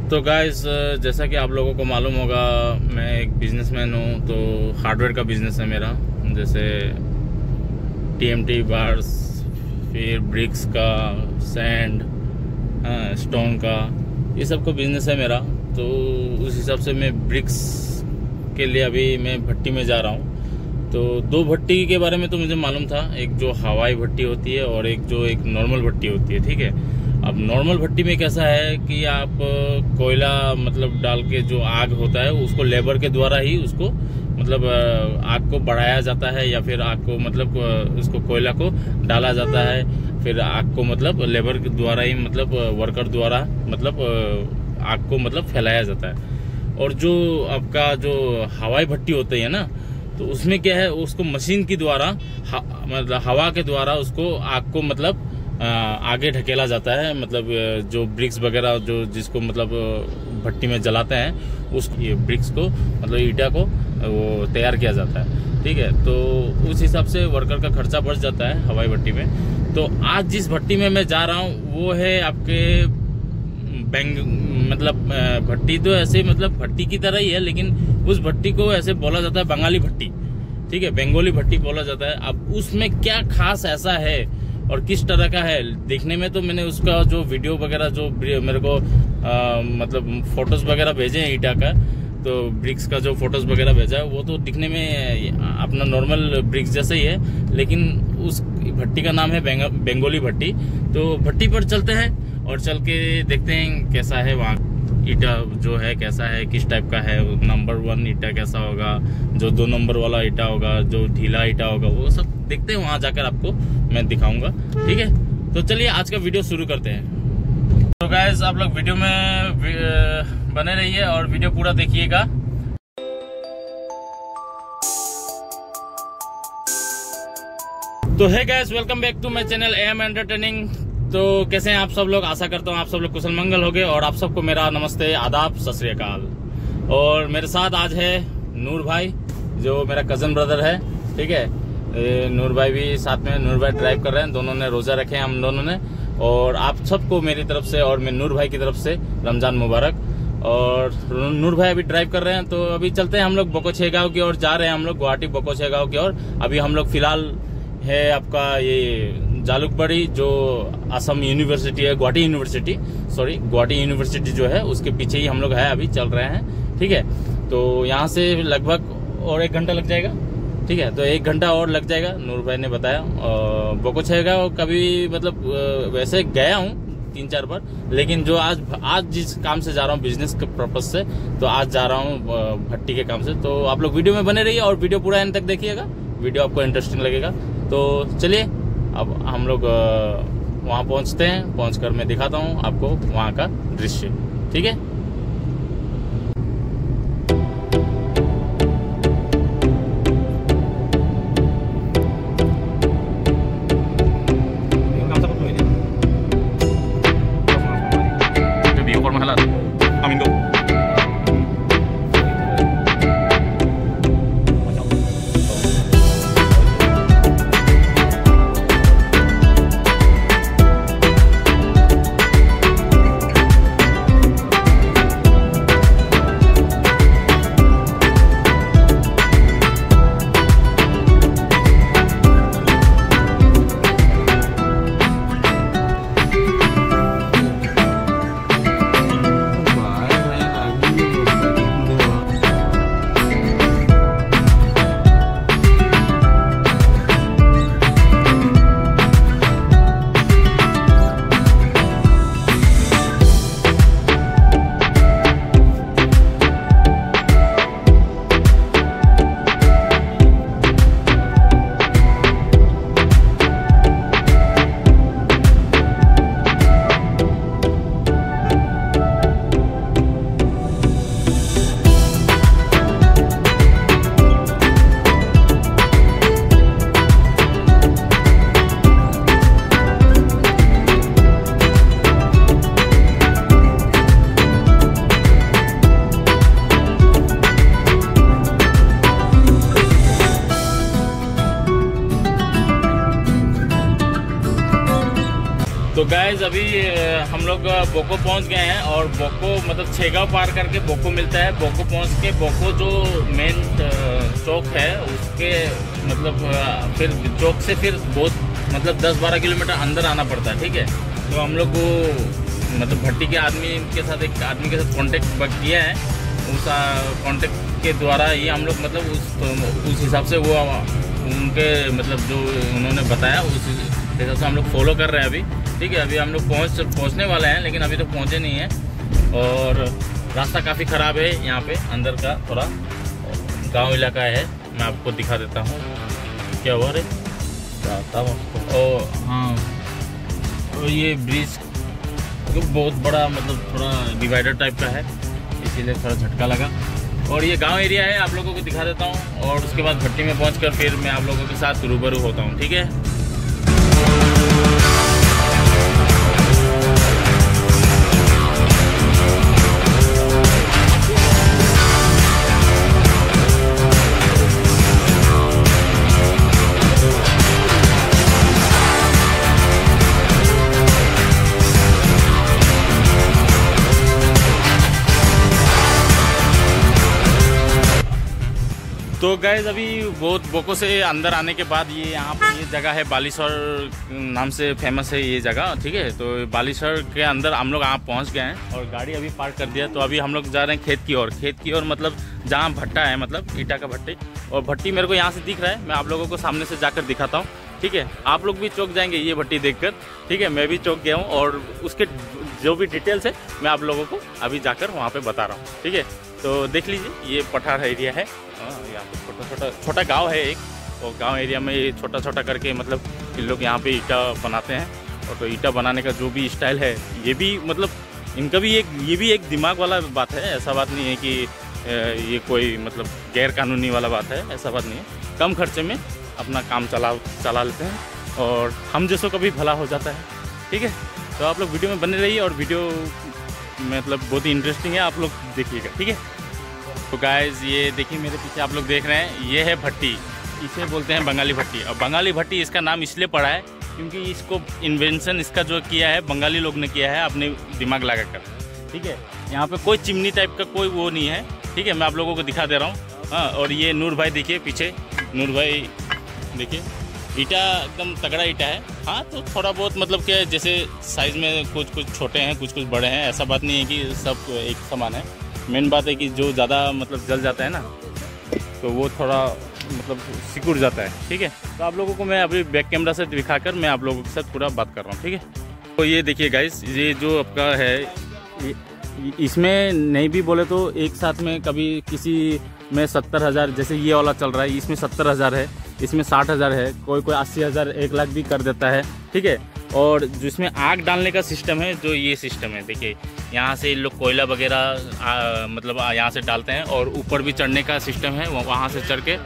तो गाइस, जैसा कि आप लोगों को मालूम होगा, मैं एक बिजनेसमैन हूँ। तो हार्डवेयर का बिजनेस है मेरा, जैसे टीएमटी बार्स, फिर ब्रिक्स का, सैंड, स्टोन का, ये सब का बिजनेस है मेरा। तो उस हिसाब से मैं ब्रिक्स के लिए अभी मैं भट्टी में जा रहा हूँ। तो दो भट्टी के बारे में तो मुझे मालूम था, एक जो हवाई भट्टी होती है और एक नॉर्मल भट्टी होती है, ठीक है। अब नॉर्मल भट्टी में कैसा है कि आप कोयला मतलब डाल के जो आग होता है उसको लेबर के द्वारा ही उसको मतलब आग को बढ़ाया जाता है, या फिर आग को मतलब उसको कोयला को डाला जाता है, फिर आग को मतलब लेबर के द्वारा ही मतलब वर्कर द्वारा मतलब आग को मतलब फैलाया जाता है। और जो आपका जो हवाई भट्टी होती है ना, तो उसमें क्या है, उसको मशीन के द्वारा मतलब हवा के द्वारा उसको आग को मतलब आगे ढकेला जाता है। मतलब जो ब्रिक्स वगैरह जो जिसको मतलब भट्टी में जलाते हैं, उस ये ब्रिक्स को मतलब ईटा को वो तैयार किया जाता है, ठीक है। तो उस हिसाब से वर्कर का खर्चा बढ़ जाता है हवाई भट्टी में। तो आज जिस भट्टी में मैं जा रहा हूँ वो है आपके मतलब भट्टी तो ऐसे मतलब भट्टी की तरह ही है, लेकिन उस भट्टी को ऐसे बोला जाता है बंगाली भट्टी, ठीक है, बंगाली भट्टी बोला जाता है। अब उसमें क्या खास ऐसा है और किस तरह का है देखने में, तो मैंने उसका जो वीडियो वगैरह जो मेरे को मतलब फोटोज वगैरह भेजे हैं ईटा का, तो ब्रिक्स का जो फोटोज वगैरह भेजा है वो तो दिखने में अपना नॉर्मल ब्रिक्स जैसा ही है, लेकिन उस भट्टी का नाम है बंगाली भट्टी। तो भट्टी पर चलते हैं और चल के देखते हैं कैसा है वहाँ ईटा जो है, कैसा है, किस टाइप का है। नंबर 1 ईटा कैसा होगा, जो 2 नंबर वाला ईटा होगा, जो ढीला ईटा होगा, वो सब देखते हैं वहाँ जाकर, आपको मैं दिखाऊंगा, ठीक है। तो चलिए आज का वीडियो शुरू करते हैं। तो गाइस, आप लोग वीडियो में बने रहिए और वीडियो पूरा देखिएगा। तो है guys, welcome back to my channel AM entertaining. तो कैसे हैं आप सब लोग? आशा करता हूँ आप सब लोग कुशल मंगल होंगे और आप सबको मेरा नमस्ते, आदाब, सत श्री अकाल। और मेरे साथ आज है नूर भाई, जो मेरा कजन ब्रदर है, ठीक है। नूर भाई भी साथ में, नूर भाई ड्राइव कर रहे हैं, दोनों ने रोजा रखे हैं हम दोनों ने। और आप सबको मेरी तरफ से और मैं नूर भाई की तरफ से रमजान मुबारक। और नूर भाई अभी ड्राइव कर रहे हैं, तो अभी चलते हैं हम लोग बोको छेगांव की ओर जा रहे हैं, हम लोग गुवाहाटी बोको छेगांव की ओर। अभी हम लोग फिलहाल है आपका ये जालुकबाड़ी, जो असम यूनिवर्सिटी है, गुवाहाटी यूनिवर्सिटी जो है उसके पीछे ही हम लोग है, अभी चल रहे हैं, ठीक है। तो यहाँ से लगभग और 1 घंटा लग जाएगा, ठीक है। तो 1 घंटा और लग जाएगा, नूर भाई ने बताया। बोको छेगांव कभी मतलब वैसे गया हूँ 3-4 बार, लेकिन जो आज जिस काम से जा रहा हूँ बिजनेस के पर्पज से, तो आज जा रहा हूँ भट्टी के काम से। तो आप लोग वीडियो में बने रहिए और वीडियो पूरा एंड तक देखिएगा, वीडियो आपको इंटरेस्टिंग लगेगा। तो चलिए अब हम लोग वहाँ पहुँचते हैं, पहुँचकर मैं दिखाता हूँ आपको वहाँ का दृश्य, ठीक है। गाइज अभी हम लोग बोको पहुंच गए हैं और बोको मतलब छेगांव पार करके बोको मिलता है। बोको पहुंच के बोको जो मेन चौक है उसके मतलब फिर चौक से फिर बहुत मतलब 10-12 किलोमीटर अंदर आना पड़ता है। ठीक है, तो हम लोग को मतलब भट्टी के आदमी के साथ एक आदमी के साथ कांटेक्ट किया है। उस कांटेक्ट के द्वारा ही हम लोग मतलब उस हिसाब से वो उनके मतलब जो उन्होंने बताया उस हिसाब से हम लोग फॉलो कर रहे हैं अभी। ठीक है, अभी हम लोग पहुंचने वाले हैं लेकिन अभी तो पहुंचे नहीं हैं और रास्ता काफ़ी ख़राब है। यहाँ पे अंदर का थोड़ा गांव इलाका है, मैं आपको दिखा देता हूँ। क्या हुआ रे? ओ हाँ, तो ये ब्रिज तो बहुत बड़ा मतलब थोड़ा डिवाइडर टाइप का है, इसीलिए थोड़ा झटका लगा। और ये गांव एरिया है, आप लोगों को दिखा देता हूँ और उसके बाद भट्टी में पहुँच फिर मैं आप लोगों के साथ रूबरू होता हूँ। ठीक है। तो गाइज अभी बहुत बोको से अंदर आने के बाद ये यहाँ पे ये जगह है बालीसर नाम से फेमस है ये जगह। ठीक है, तो बालीसर के अंदर हम लोग यहाँ पहुँच गए हैं और गाड़ी अभी पार्क कर दिया। तो अभी हम लोग जा रहे हैं खेत की ओर मतलब जहाँ भट्टा है मतलब ईटा का भट्टी। और भट्टी मेरे को यहाँ से दिख रहा है, मैं आप लोगों को सामने से जाकर दिखाता हूँ। ठीक है, आप लोग भी चौक जाएंगे ये भट्टी देखकर। ठीक है, मैं भी चौक गया हूँ और उसके जो भी डिटेल्स है मैं आप लोगों को अभी जाकर वहाँ पे बता रहा हूँ। ठीक है, तो देख लीजिए ये पठार एरिया है। यहाँ पे छोटा गांव है एक, और गांव एरिया में ये छोटा करके मतलब इन लोग यहाँ पे ईटा बनाते हैं। और तो ईटा बनाने का जो भी स्टाइल है ये भी मतलब इनका भी एक दिमाग वाला बात है। ऐसा बात नहीं है कि ये कोई मतलब गैर कानूनी वाला बात है, ऐसा बात नहीं है। कम खर्चे में अपना काम चला लेते हैं और हम जैसों का भी भला हो जाता है। ठीक है, तो आप लोग वीडियो में बने रहिए और वीडियो मतलब बहुत ही इंटरेस्टिंग है, आप लोग देखिएगा। ठीक है, तो गाइज ये देखिए मेरे पीछे आप लोग देख रहे हैं, ये है भट्टी, इसे बोलते हैं बंगाली भट्टी। और बंगाली भट्टी इसका नाम इसलिए पड़ा है क्योंकि इसको इन्वेंशन इसका जो किया है बंगाली लोग ने किया है अपने दिमाग लगा कर। ठीक है, यहाँ पे कोई चिमनी टाइप का कोई वो नहीं है। ठीक है, मैं आप लोगों को दिखा दे रहा हूँ। हाँ, और ये नूर भाई देखिए पीछे, नूर भाई देखिए, ईटा एकदम तगड़ा ईटा है। हाँ, तो थोड़ा बहुत मतलब कि जैसे साइज़ में कुछ छोटे हैं, कुछ बड़े हैं, ऐसा बात नहीं है कि सब एक समान है। मेन बात है कि जो ज़्यादा मतलब जल जाता है ना तो वो थोड़ा मतलब सिकुड़ जाता है। ठीक है, तो आप लोगों को मैं अभी बैक कैमरा से दिखाकर मैं आप लोगों के साथ पूरा बात कर रहा हूँ। ठीक है, तो ये देखिए गाइस, ये जो आपका है इसमें नहीं भी बोले तो एक साथ में कभी किसी में 70,000, जैसे ये वाला चल रहा है इसमें 70,000 है, इसमें 60,000 है, कोई 80,000 1 लाख भी कर देता है। ठीक है, और जिसमें आग डालने का सिस्टम है, जो ये सिस्टम है देखिए, यहाँ से लोग कोयला वगैरह मतलब यहाँ से डालते हैं और ऊपर भी चढ़ने का सिस्टम है, वहाँ से चढ़ के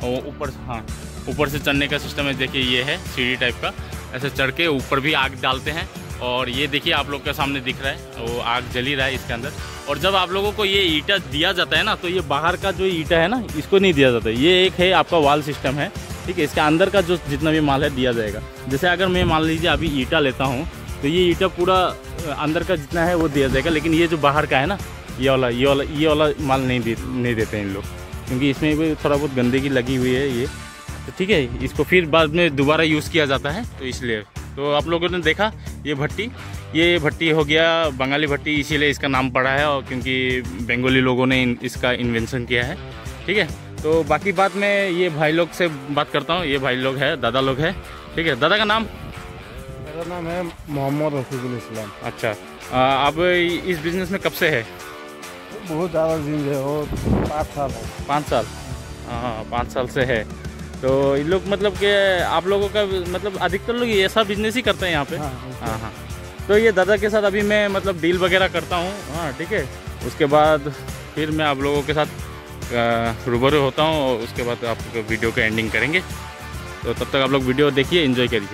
ऊपर से चढ़ने का सिस्टम है। देखिए ये है सीढ़ी टाइप का, ऐसे चढ़ के ऊपर भी आग डालते हैं। और ये देखिए आप लोग के सामने दिख रहा है वो आग जली रहा है इसके अंदर। और जब आप लोगों को ये ईटा दिया जाता है ना, तो ये बाहर का जो ईटा है ना इसको नहीं दिया जाता, ये एक है आपका वाल सिस्टम है। ठीक है, इसके अंदर का जो जितना भी माल है दिया जाएगा। जैसे अगर मैं मान लीजिए अभी ईटा लेता हूँ तो ये ईटा पूरा अंदर का जितना है वो दिया जाएगा, लेकिन ये जो बाहर का है ना ये वाला माल नहीं देते हैं इन लोग, क्योंकि इसमें भी थोड़ा बहुत गंदगी लगी हुई है ये। तो ठीक है, इसको फिर बाद में दोबारा यूज़ किया जाता है, तो इसलिए। तो आप लोगों ने देखा ये भट्टी हो गया बंगाली भट्टी, इसीलिए इसका नाम पड़ा है, और क्योंकि बंगाली लोगों ने इसका इन्वेंशन किया है। ठीक है, तो बाकी बात मैं ये भाई लोग से बात करता हूँ। ये भाई लोग है, दादा लोग है। ठीक है, दादा का नाम? मेरा नाम है मोहम्मद रफीकुल इस्लाम। अच्छा, आप इस बिज़नेस में कब से है? बहुत ज़्यादा दिन है, वो 5 साल है। 5 साल? हाँ, 5 साल से है। तो ये लोग मतलब कि आप लोगों का मतलब अधिकतर लोग ऐसा बिजनेस ही करते हैं यहाँ पे। हाँ। तो ये दादा के साथ अभी मैं मतलब डील वगैरह करता हूँ। हाँ, ठीक है, उसके बाद फिर मैं आप लोगों के साथ रूबरू होता हूँ और उसके बाद आप वीडियो का एंडिंग करेंगे। तो तब तक आप लोग वीडियो देखिए, एंजॉय करिए।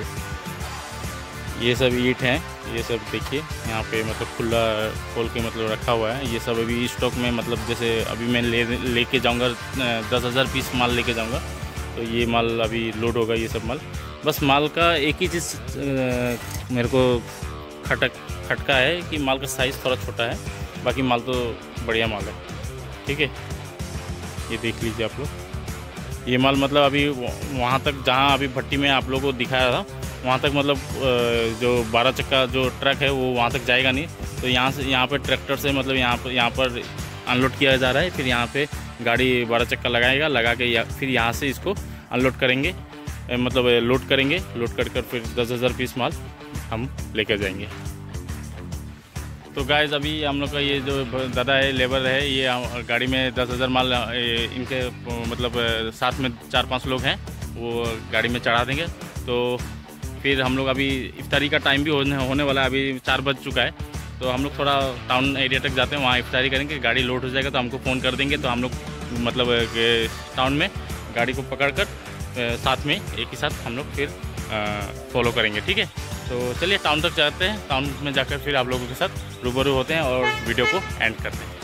ये सब ईंट हैं, ये सब देखिए यहाँ पे मतलब खुला खोल के मतलब रखा हुआ है। ये सब अभी स्टॉक में मतलब जैसे अभी मैं लेके जाऊँगा 10,000 पीस माल लेके जाऊँगा, तो ये माल अभी लोड होगा। ये सब माल, बस माल का एक ही चीज़ मेरे को खटका है कि माल का साइज़ थोड़ा छोटा है, बाकी माल तो बढ़िया माल है। ठीक है, ये देख लीजिए आप लोग। ये माल मतलब अभी वहाँ तक जहाँ अभी भट्टी में आप लोगों को दिखाया था वहाँ तक मतलब जो 12 चक्का जो ट्रक है वो वहाँ तक जाएगा नहीं। तो यहाँ पे ट्रैक्टर से मतलब यहाँ पर अनलोड किया जा रहा है। फिर यहाँ पे गाड़ी 12 चक्का लगाएगा, लगा के फिर यहाँ से इसको अनलोड करेंगे, मतलब लोड करेंगे। लोड कर फिर 10,000 पीस माल हम लेकर जाएंगे। तो गाइस अभी हम लोग का ये जो दादा है, लेबर है, ये गाड़ी में 10,000 माल इनके मतलब साथ में 4-5 लोग हैं, वो गाड़ी में चढ़ा देंगे। तो फिर हम लोग अभी इफ्तारी का टाइम भी होने वाला है, अभी 4 बज चुका है। तो हम लोग थोड़ा टाउन एरिया तक जाते हैं, वहाँ इफ्तारी करेंगे। गाड़ी लोड हो जाएगा तो हमको फ़ोन कर देंगे, तो हम लोग मतलब टाउन में गाड़ी को पकड़ कर साथ में एक ही साथ हम लोग फिर फॉलो करेंगे। ठीक है, तो चलिए टाउन तक जाते हैं। टाउन में जाकर फिर आप लोगों के साथ रूबरू होते हैं और वीडियो को एंड करते हैं।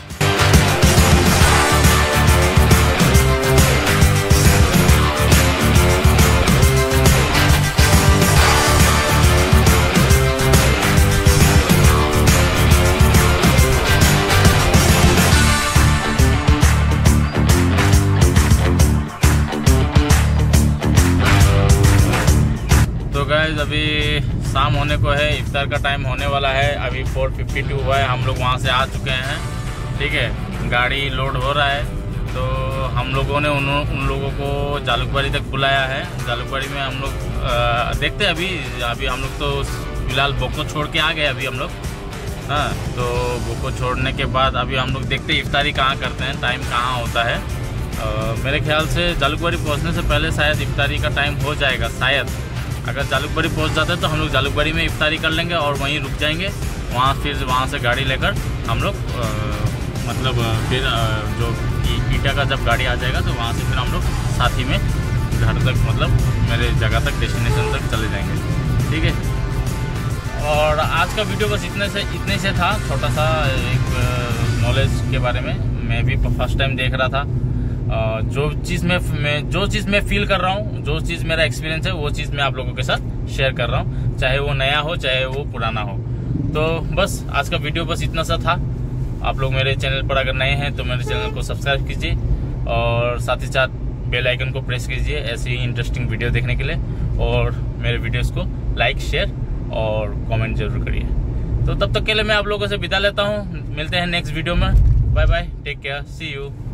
तो गाइस अभी शाम होने को है, इफ्तार का टाइम होने वाला है। अभी 4:52 हुआ है, हम लोग वहाँ से आ चुके हैं। ठीक है, गाड़ी लोड हो रहा है। तो हम लोगों ने उन लोगों को जालुकबाड़ी तक बुलाया है। जालुकबाड़ी में हम लोग देखते हैं अभी हम लोग तो फिलहाल बोको छोड़ के आ गए अभी हम लोग। हाँ, तो बोको छोड़ने के बाद अभी हम लोग देखते हैं इफ्तारी कहाँ करते हैं, टाइम कहाँ होता है। मेरे ख्याल से जालुकबाड़ी पहुँचने से पहले शायद इफ्तारी का टाइम हो जाएगा शायद। अगर जालुकबाड़ी पहुंच जाते हैं तो हम लोग जालुकबाड़ी में इफ्तारी कर लेंगे और वहीं रुक जाएंगे। वहाँ से गाड़ी लेकर हम लोग मतलब फिर जो ईटा का जब गाड़ी आ जाएगा तो वहाँ से फिर हम लोग साथ ही में घर तक मतलब मेरे जगह तक, डेस्टिनेशन तक चले जाएंगे। ठीक है, और आज का वीडियो बस इतने से था, छोटा सा एक नॉलेज के बारे में। मैं भी फर्स्ट टाइम देख रहा था। जो चीज़ मैं फील कर रहा हूँ, जो चीज़ मेरा एक्सपीरियंस है, वो चीज़ मैं आप लोगों के साथ शेयर कर रहा हूँ, चाहे वो नया हो चाहे वो पुराना हो। तो बस आज का वीडियो बस इतना सा था। आप लोग मेरे चैनल पर अगर नए हैं तो मेरे चैनल को सब्सक्राइब कीजिए और साथ ही साथ बेल आइकन को प्रेस कीजिए ऐसी ही इंटरेस्टिंग वीडियो देखने के लिए। और मेरे वीडियोज़ को लाइक, शेयर और कमेंट जरूर करिए। तो तब तक के लिए मैं आप लोगों से विदा लेता हूँ। मिलते हैं नेक्स्ट वीडियो में। Bye bye, take care, see you.